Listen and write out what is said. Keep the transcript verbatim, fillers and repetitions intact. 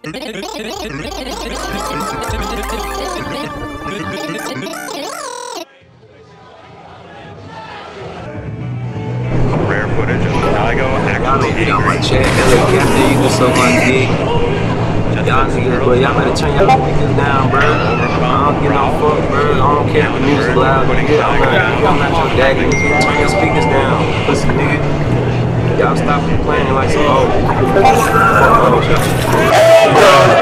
Rare footage of Daigo actually Y'all on my chat. That little captain, you do so much dick. Y'all niggas, bro, y'all better turn y'all niggas down, bro. I don't get no fuck, bro. I don't care if the music loud, nigga. I'm not, I'm not your daddy, nigga. Turn your speakers down, pussy nigga. Y'all stop complaining like some old.